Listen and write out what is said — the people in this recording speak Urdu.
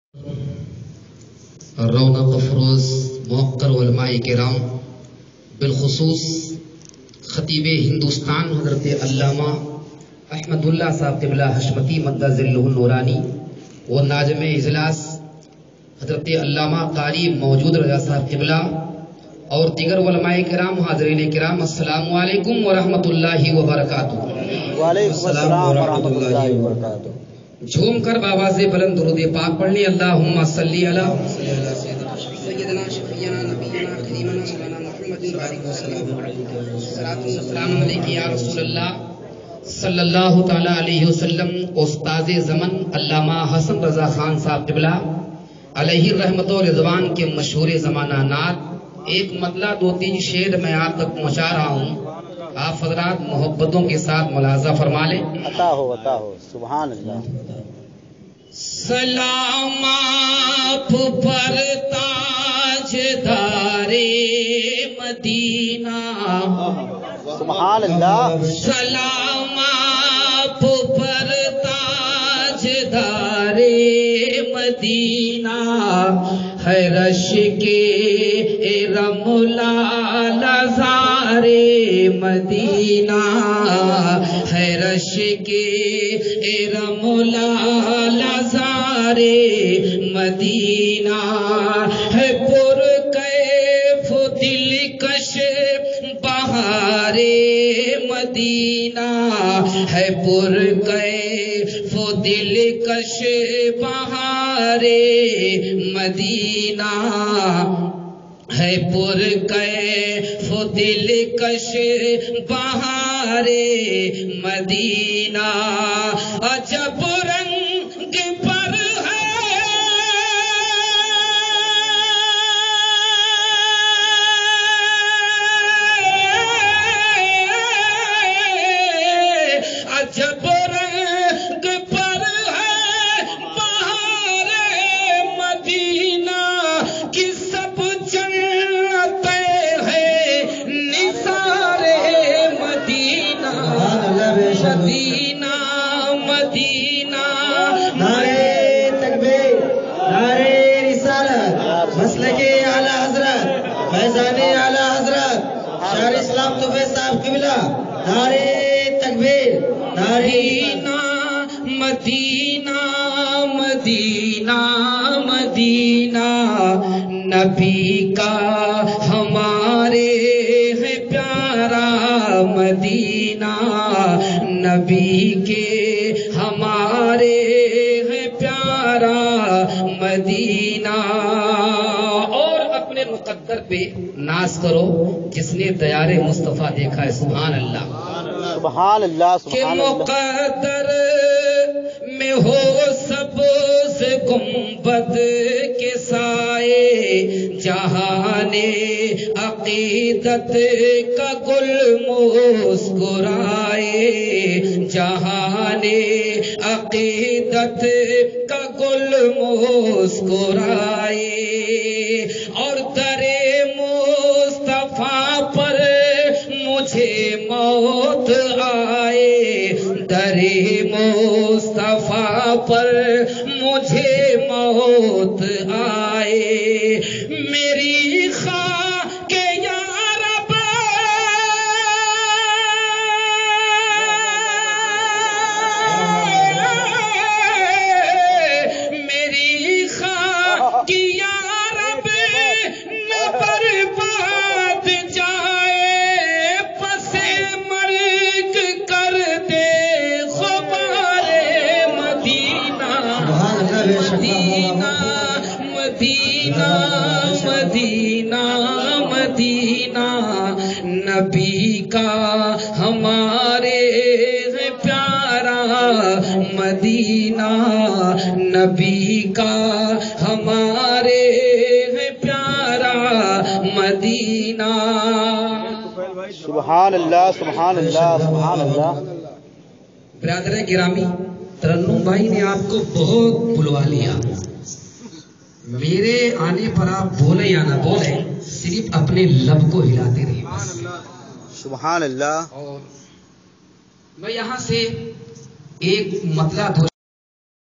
رونق افروز موقر علماء کرام بالخصوص خطیب ہندوستان حضرت علامہ احمد اللہ صاحب قبلہ حشمتی مدہ ذلہ النورانی و ناظم اجلاس حضرت علامہ قاری موجود رضا صاحب قبلہ اور دیگر علماء کرام حاضرین کرام السلام علیکم ورحمۃ اللہ وبرکاتہ۔ وعلیکم السلام ورحمۃ اللہ وبرکاتہ۔ جھوم کر بابا سے بلند درود پاک پڑھ لی۔ اللہم صلی علی سیدنا شفیعنا نبینا کریمنا مولانا محمد بارک وسلم السلام علیکم یا رسول اللہ صلی اللہ تعالی علیہ وسلم۔ استاد زمن علامہ حسن رضا خان صاحب قبلہ علیہ رحمت و رضوان کے مشہور زمانہ نعت ایک مطلع 2-3 شعر میں آپ تک پہنچا رہا ہوں، آپ حضرات محبتوں کے ساتھ ملاحظہ فرما لیں۔ عطا ہو سبحان اللہ۔ سلام آپ پر تاجدارے مدینہ، سبحان اللہ۔ سلام آپ پر تاجدارے مدینہ، ہے رش کے رملا لزارے مدینہ، ہے رش کے رملا لزارے مدینہ، ہے پر کیف دلکش بہارے مدینہ، ہے پر کیف دلکش بہارے مدینہ، ہے پر کیف دلکش بہارے مدینہ، عجب رنگ پر ہے عجب رنگ پر ہے بہار مدینہ کی، سب جنتے ہیں نثار مدینہ، مدینہ مدینہ۔ نعرے تکبیر، نعرے رسالت، مسلک اعلی حضرت فیضان اعلی حضرت شاہ اسلام طوفی صاحب قبلہ، نعرے تکبیر، نعرے مدینہ مدینہ مدینہ، نبی کا ہمارے ہے پیارا مدینہ، نبی کے ہمارے ہے پیارا مدینہ۔ اور اپنے مقدر پہ ناز کرو جس نے دیار مصطفیٰ دیکھا ہے، سبحان اللہ۔ سبحان اللہ کہ سبحان اللہ۔ مقدر میں ہو سب سے گنبد کے سائے، جہان عقیدت کا گل مسکرائے، جہان عقیدت کا گل مسکرائے، اور در مصطفیٰ پر مجھے موت آئے، در مصطفیٰ پر مجھے موت آئے، میری خاک یا رب میری خاک یا رب نہ برباد جائے، پس مرگ کر دے خبارے مدینہ، مدینہ مدینہ مدینہ مدینہ، نبی کا ہمارے ہے پیارا مدینہ، نبی کا ہمارے ہے پیارا مدینہ۔ سبحان اللہ سبحان اللہ سبحان اللہ۔ برادر گرامی، ترنم بھائی نے آپ کو بہت بلوا لیا، میرے آنے پر آپ بولے یا نہ بولے، صرف اپنے لب کو ہلاتے رہے بس۔ سبحان اللہ۔ اور میں یہاں سے ایک مطلع 2